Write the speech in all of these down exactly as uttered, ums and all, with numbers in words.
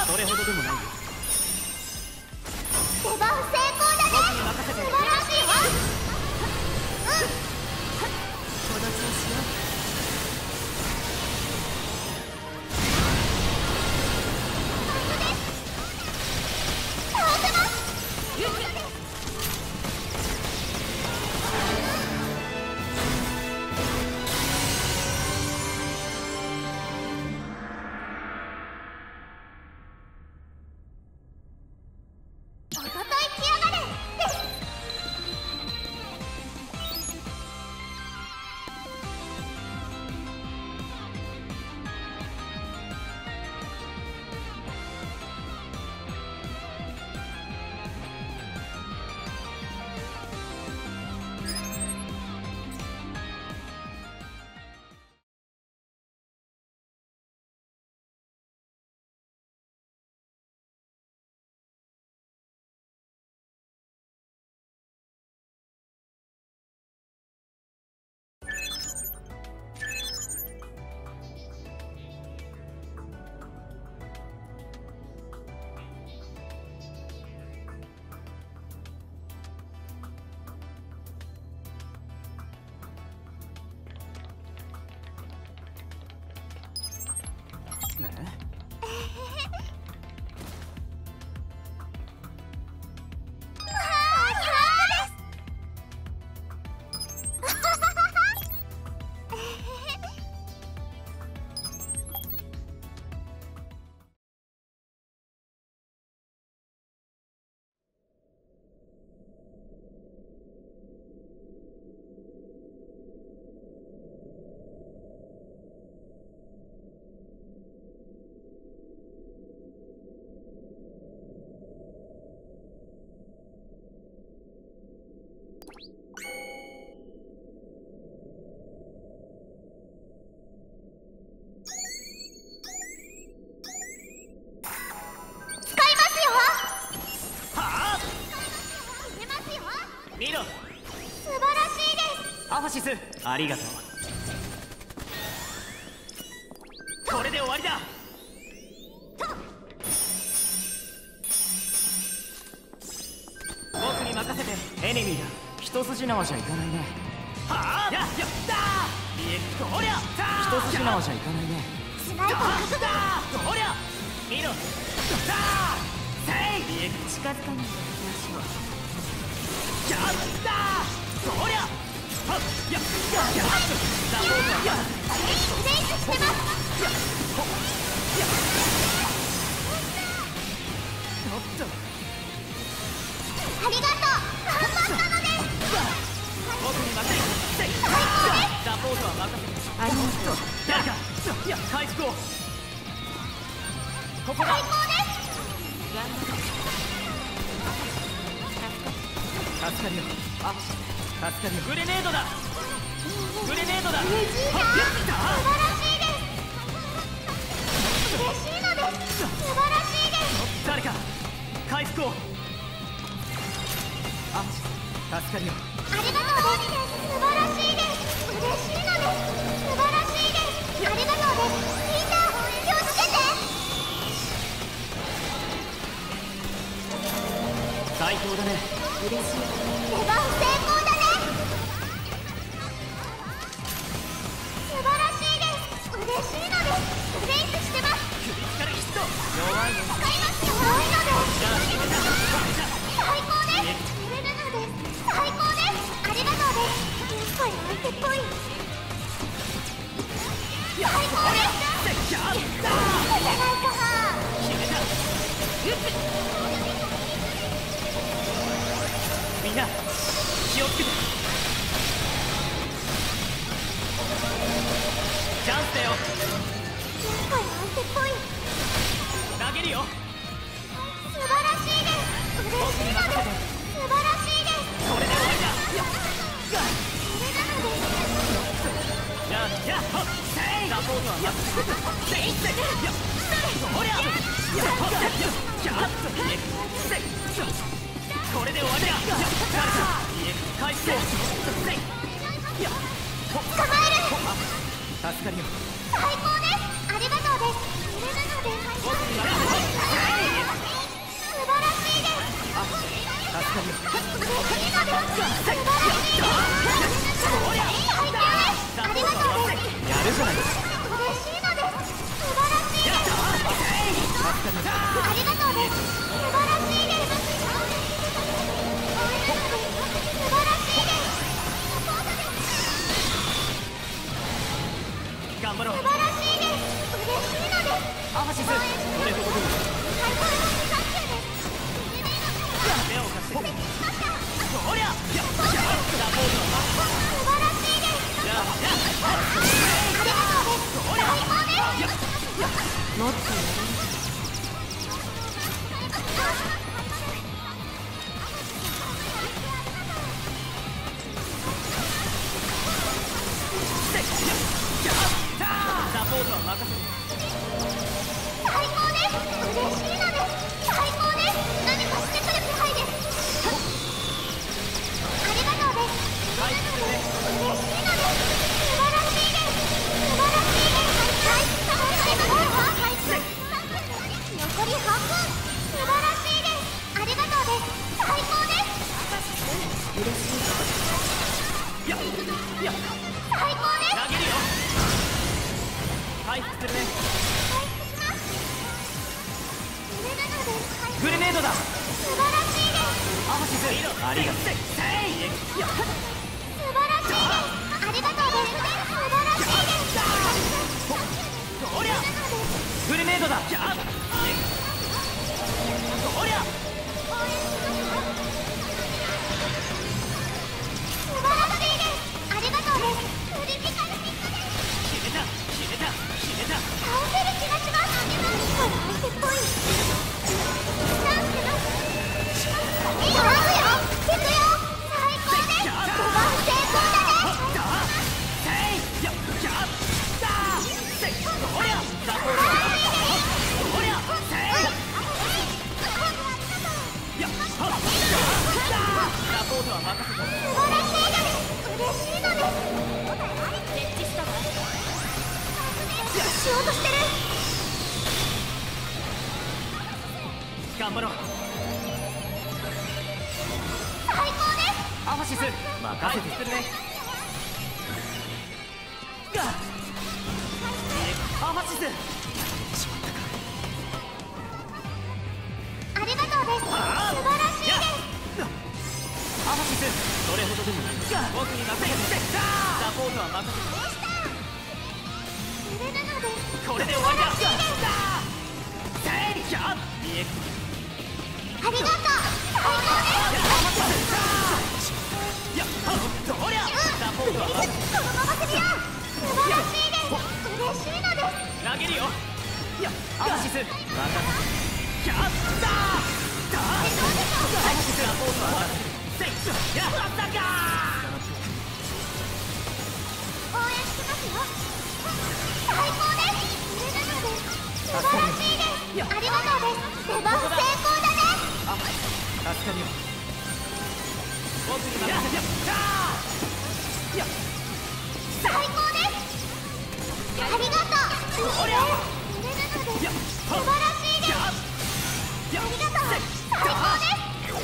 それほどでもないよ。 出番成功だね。素晴らしいわ。うん。この調子よ。 見ろ。 素晴らしいです。 アファシス、ありがとう。これで終わりだ。僕に任せて。エネミーだ。一筋縄じゃいかないね。はあ、やっやったー。見える。どりゃ一筋縄じゃいかないね。 スナイパーだどりゃ見ろ。だせい見える。 近づかないでおきましょう。 やったーそりゃはっやっやっダボールやっレイスしてますやっほっやっおっとありがとう頑張ったのです僕に任せて最高ですダボールは任せてありがとう誰かいや回復をここだ最高です助かるよ。あ、助かるよ。グレネードだ。グレネードだ。 嬉しいな。素晴らしいです。嬉しいのです。素晴らしいです。 誰か回復を。あ、助かるよ。 ありがとうです。素晴らしいです。嬉しいのです。素晴らしいです。ありがとうです。みんな気をつけて。 最高だね。 嬉しい。出番成功だね。素晴らしいです。嬉しいのです。レイスしてます。 クリティカルヒット。弱いの。 使いますよ。弱いのです。最高です。入れるのです。最高です。ありがとうです。やっぱり相手っぽい。最高です。 やったー。 お願いか。 決めた。みんな気をつけて。チャンスだよ。 やっぱり相手っぽい。 投げるよ。 素晴らしいです。嬉しいのです。素晴らしいです。 これで終わりだ。 それなのです。 やっやっほっせい。サポートは任せて。せいせいやっそりゃやっほっやっやっせいこれで終わりだ。やったー。いえ返してせいやっ捕まえる。 助かるよ。 最高です。ありがとうです。それなので僕に任せて。 頑張ろう。 素晴らしいです。嬉しいのです。 アファシス、それほどでも。 最高のサンキューです。 目を貸して。そりゃ。じゃあ、サポートは。 素晴らしいです。 じゃあ、じゃあ。 ありがとうです。最高です。 もっとやれる。 サポートは任せて。 最高です。嬉しいのです。最高です。何かしてくる気配です。ありがとうです。 はい、それで。 嬉しいのです。素晴らしいです。素晴らしいです。はい、サポートありますよ。はい、残り半分。素晴らしいです。ありがとうです。最高です。 嬉しい。 いや、いや、 最高です。 投げるよ。回復するね。 回復します。それなので、 グレネードだ。 素晴らしいです。 アファシス、ありがとう。 素晴らしいです。ありがとうです。素晴らしいです。 そりゃ。グレネードだ。じゃあ。そりゃ。 素晴らしいです。ありがとうです。クリティカルヒットです。 決めた、決めた、決めた。 倒せる気がします。これ相手っぽい。なんてな。いいよ、行くよ。行くよ。最高です。ごばん成功だね。 せい、や、じゃあ、だ。せい、そりゃ。サポート。そりゃ。せい。や、はっ。だ。サポートは任せて。 素晴らしいです。嬉しいのです。 設置したわ。 しようとしてる。 頑張ろう。 最高です。 アファシス、任せてするね。が。アファシス。 ありがとうです。素晴らしいです。 アファシス、どれほどでも。僕に任せて。サポートは任せて。 それなので、 これで終わりだ。せい、じゃあ、見え。 ありがとう。最高です。 いや、そりゃ。サポートは任せて。 このまま攻めよう。素晴らしいです。嬉しいのです。 投げるよ。いや、アファシス、任せて。じゃあ、だ。だ。アファシス、サポートは任せて。せい、やったか。 応援してますよ。最高です。それなので、素晴らしいです。ありがとうです。出番成功だね。 あ、助かるよ。僕に任せて。いや、 最高です。ありがとう。 おりゃ。 それなので、 いや、 素晴らしいです。ありがとう。最高です。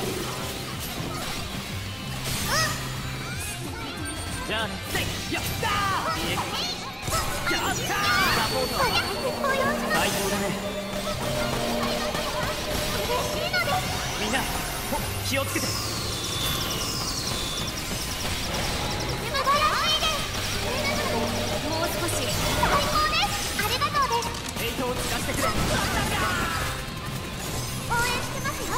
じゃあね。せい、やったー。いえ。やったー。サポートは早くご用意します。 最高だね。 嬉しいのです。 みんな、気をつけて。 素晴らしいです。それなので、 もう少し。 最高です。ありがとうです。 ヘイトを使ってくれ。 応援してますよ。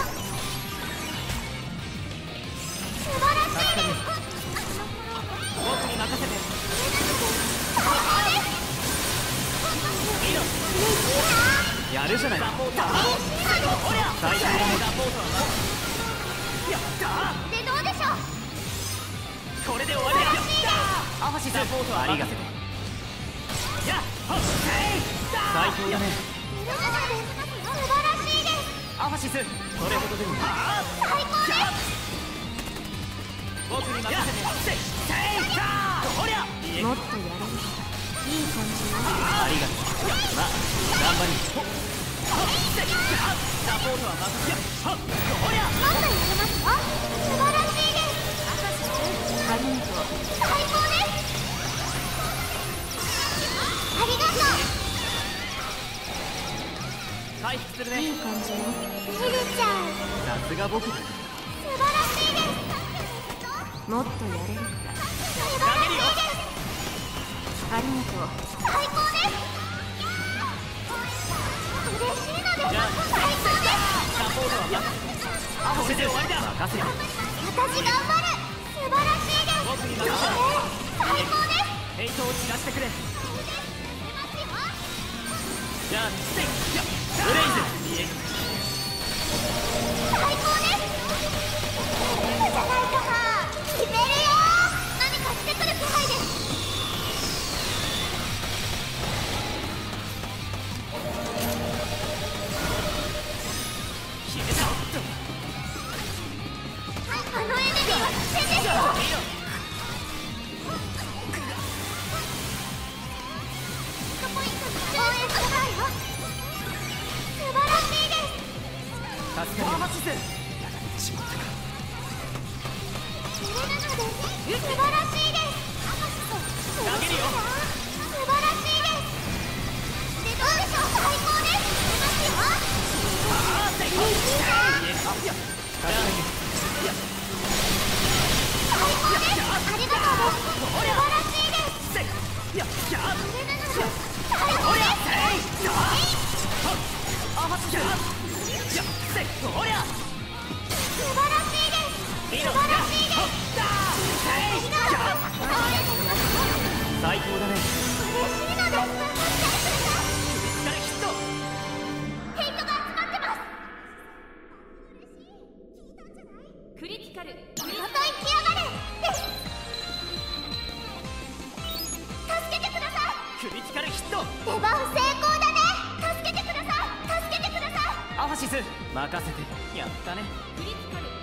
素晴らしいです。 僕に任せて。 最高です。 いいの。やるじゃない。サポートは。おりゃ。最高だね。サポートは。やったー。 でどうでしょう。 これで終わりだ。アファシス、サポートはありがとう。やっほっせい。最高だね。 素晴らしいです。 アファシス、それほどでも。 最高です。 僕に任せて。せい、せい、さあ、おりゃ。 もっとやれる。いい感じよ。 ありがとう。まあ、頑張り。サポートは任せて。おりゃ。 もっとやれますよ。素晴らしいです。 最高です。ありがとう。 回復するね。 いい感じよ。 照れちゃう。 さすが僕だ。 素晴らしいです。 もっとやれるから。 素晴らしいです。 ありがとう。 最高です。嬉しいのです。 じゃあ最高です。 サポートはあこれで終わりだ。任せろ。 私頑張る。素晴らしいです。 僕に任せろ。 最高です。 ヘイトを散らしてくれ。じゃあステイブレイズ見え。 最高です。いいじゃないかな。決めるよ。何かしてくる気配です。 決めた。 あのエネルギーは危険ですよ。ポイントに応援してないよ。素晴らしいです。 助かります。やられてしまったか。 素晴らしいです。投げるよ。素晴らしいです。でどうでしょう。最高です。出ますよ。 ああ成功。いやあいや最高です。ありがとうです。素晴らしいです。 いやいや最高です。 あはっやせこりゃ素晴らしいです。素晴らしいです。 最高だね。 嬉しいのです。 誰ヒット。 ヘイトが集まってます。 クリティカル。 また行きやがれです。助けてください。 クリティカルヒット。 出番成功だね。助けてください。助けてください。 アファシス任せて。やったね。 クリティカル。